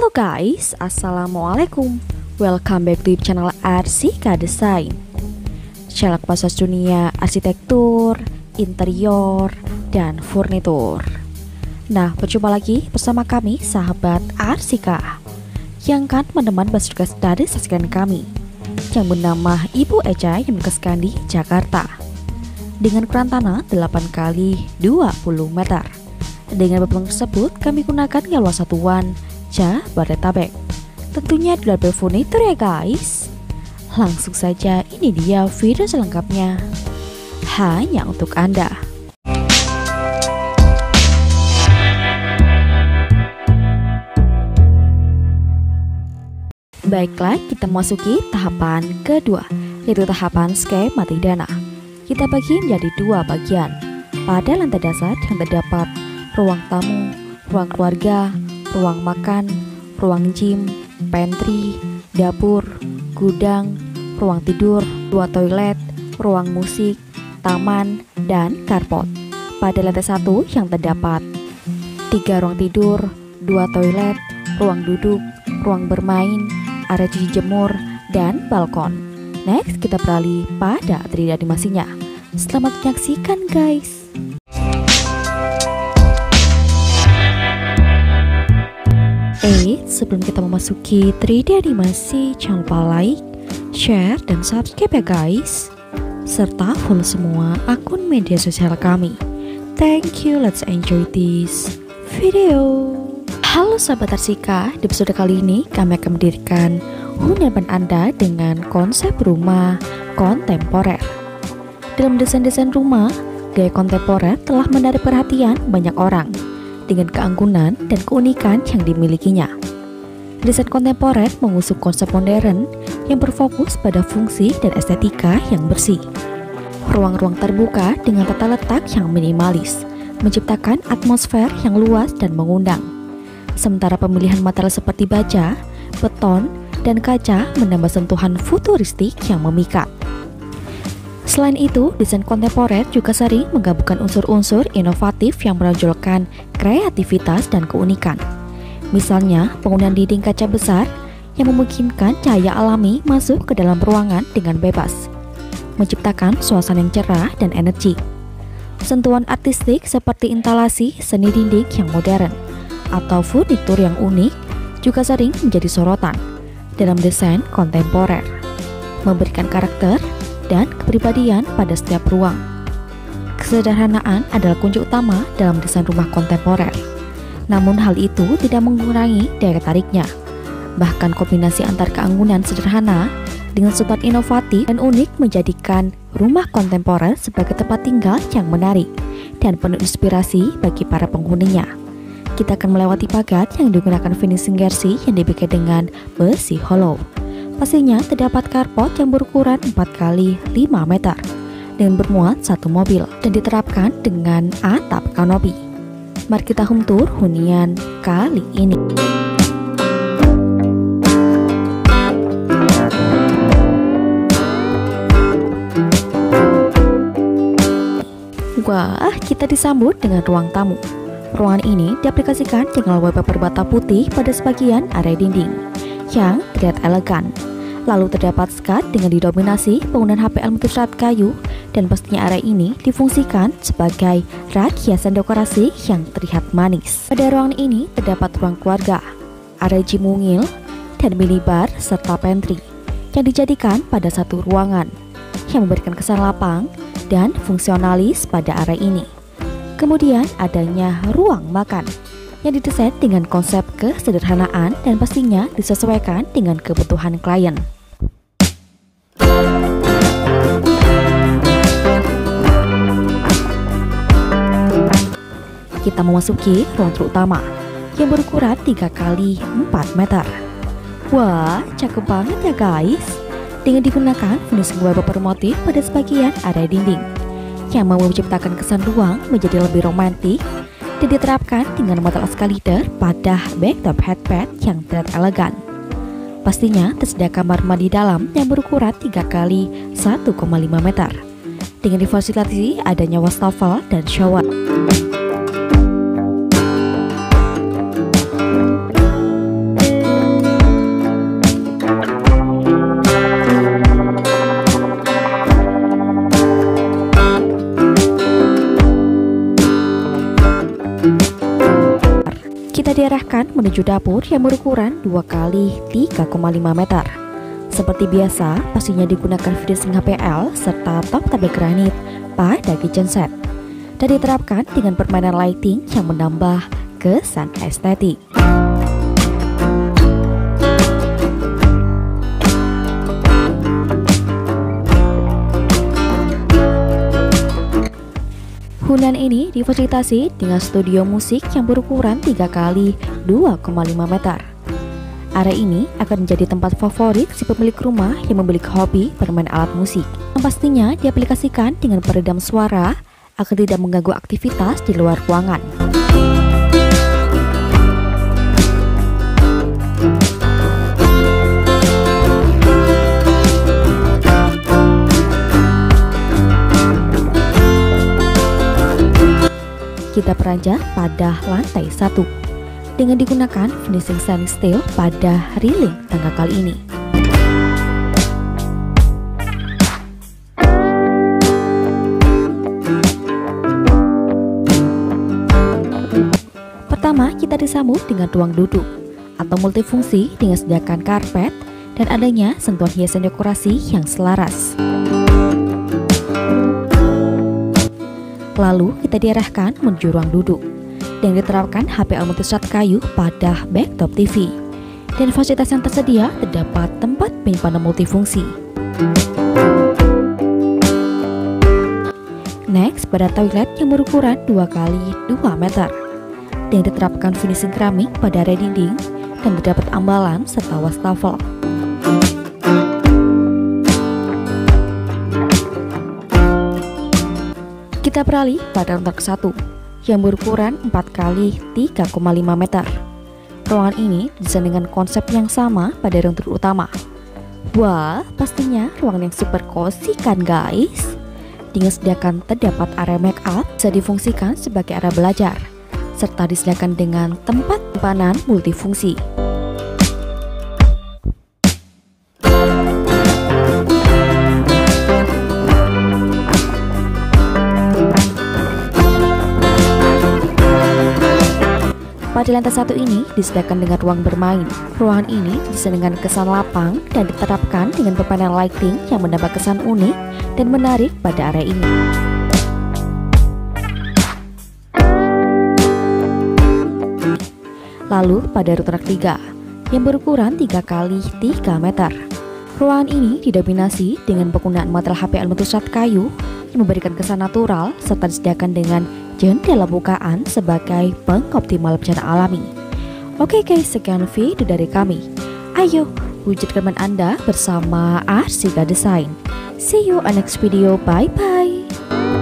Halo guys, assalamualaikum. Welcome back to channel Arsika Design. Channel kupas dunia arsitektur, interior, dan furnitur. Nah, berjumpa lagi bersama kami sahabat Arsika yang kan meneman tugas dari saksikan kami yang bernama Ibu Eja yang bertugaskan di Jakarta dengan ukuran tanah 8 kali 20 meter. Dengan beban tersebut kami gunakan luas satuan Jabodetabek. Tentunya di luar furnitur ya guys. Langsung saja, ini dia video selengkapnya hanya untuk Anda. Baiklah, kita memasuki tahapan kedua, yaitu tahapan skematik dana. Kita bagi menjadi dua bagian. Pada lantai dasar yang terdapat ruang tamu, ruang keluarga, ruang makan, ruang gym, pantry, dapur, gudang, ruang tidur, dua toilet, ruang musik, taman, dan carport. Pada lantai satu yang terdapat 3 ruang tidur, 2 toilet, ruang duduk, ruang bermain, area cuci jemur, dan balkon. Next, kita beralih pada tridimensinya. Selamat menyaksikan guys. Sebelum kita memasuki 3D animasi, jangan lupa like, share, dan subscribe ya guys, serta follow semua akun media sosial kami. Thank you, let's enjoy this video. Halo sahabat Arsika, di episode kali ini kami akan mendirikan hunian Anda dengan konsep rumah kontemporer. Dalam desain-desain rumah, gaya kontemporer telah menarik perhatian banyak orang dengan keanggunan dan keunikan yang dimilikinya. Desain kontemporer mengusung konsep modern yang berfokus pada fungsi dan estetika yang bersih. Ruang-ruang terbuka dengan tata letak yang minimalis, menciptakan atmosfer yang luas dan mengundang. Sementara pemilihan material seperti baja, beton, dan kaca menambah sentuhan futuristik yang memikat. Selain itu, desain kontemporer juga sering menggabungkan unsur-unsur inovatif yang menonjolkan kreativitas dan keunikan. Misalnya, penggunaan dinding kaca besar yang memungkinkan cahaya alami masuk ke dalam ruangan dengan bebas, menciptakan suasana yang cerah dan energi. Sentuhan artistik seperti instalasi seni dinding yang modern atau furnitur yang unik juga sering menjadi sorotan dalam desain kontemporer, memberikan karakter dan kepribadian pada setiap ruang. Kesederhanaan adalah kunci utama dalam desain rumah kontemporer. Namun hal itu tidak mengurangi daya tariknya. Bahkan kombinasi antar keanggunan sederhana dengan sifat inovatif dan unik menjadikan rumah kontemporer sebagai tempat tinggal yang menarik dan penuh inspirasi bagi para penghuninya. Kita akan melewati pagar yang digunakan finishing jersey yang dibikin dengan besi hollow. Pastinya terdapat carport yang berukuran 4 kali 5 meter dengan bermuat 1 mobil dan diterapkan dengan atap kanopi. Mari kita home tour hunian kali ini. Wah, kita disambut dengan ruang tamu. Ruangan ini diaplikasikan dengan wallpaper bata putih pada sebagian area dinding yang terlihat elegan. Lalu terdapat skat dengan didominasi penggunaan HPL motif serat kayu, dan pastinya area ini difungsikan sebagai rak hiasan dekorasi yang terlihat manis. Pada ruangan ini terdapat ruang keluarga, area gym mungil, dan minibar serta pantry yang dijadikan pada satu ruangan yang memberikan kesan lapang dan fungsionalis pada area ini. Kemudian adanya ruang makan yang didesain dengan konsep kesederhanaan dan pastinya disesuaikan dengan kebutuhan klien. Kita memasuki ruang terutama yang berukuran 3 kali 4 meter. Wah, cakep banget ya guys. Dengan digunakan finishing wallpaper motif pada sebagian area dinding yang mampu menciptakan kesan ruang menjadi lebih romantis, dan diterapkan dengan material escalator pada backtop headpad yang terlihat elegan. Pastinya tersedia kamar mandi dalam yang berukuran 3 kali 1,5 meter dengan difasilitasi adanya wastafel dan shower. diarahkan menuju dapur yang berukuran 2 kali 3,5 meter. Seperti biasa, pastinya digunakan finishing HPL serta top tabel granit pada kitchen set. Dan diterapkan dengan permainan lighting yang menambah kesan estetik. Hunian ini difasilitasi dengan studio musik yang berukuran 3 kali 2,5 meter. Area ini akan menjadi tempat favorit si pemilik rumah yang memiliki hobi bermain alat musik, yang pastinya diaplikasikan dengan peredam suara agar tidak mengganggu aktivitas di luar ruangan. Kita peranjat pada lantai 1 dengan digunakan finishing stainless steel pada railing tangga kali ini. Pertama, kita disambut dengan ruang duduk atau multifungsi dengan sediakan karpet dan adanya sentuhan hiasan dekorasi yang selaras. Lalu kita diarahkan menuju ruang duduk dan diterapkan HPL multisat kayu pada backtop TV. Dan fasilitas yang tersedia terdapat tempat penyimpanan multifungsi. Next, pada toilet yang berukuran 2 kali 2 meter dan diterapkan finishing keramik pada area dinding dan terdapat ambalan serta wastafel. Kita beralih pada ruang ke-1 yang berukuran 4 kali 3,5 meter. Ruangan ini didesain dengan konsep yang sama pada ruang utama. Wah, pastinya ruangan yang super cozy kan guys? Dengan sediakan terdapat area make up, bisa difungsikan sebagai area belajar, serta disediakan dengan tempat penyimpanan multifungsi. Pada lantai 1 ini disediakan dengan ruang bermain. Ruangan ini didesain dengan kesan lapang dan diterapkan dengan permainan lighting yang menambah kesan unik dan menarik pada area ini. Lalu pada ruang 3 yang berukuran 3 kali 3 meter. Ruangan ini didominasi dengan penggunaan material HPL multisat kayu yang memberikan kesan natural serta disediakan dengan jendela bukaan sebagai pengoptimal bencana alami. Oke guys, sekian video dari kami. Ayo wujudkan impian Anda bersama Arsika Design. See you on next video. Bye bye.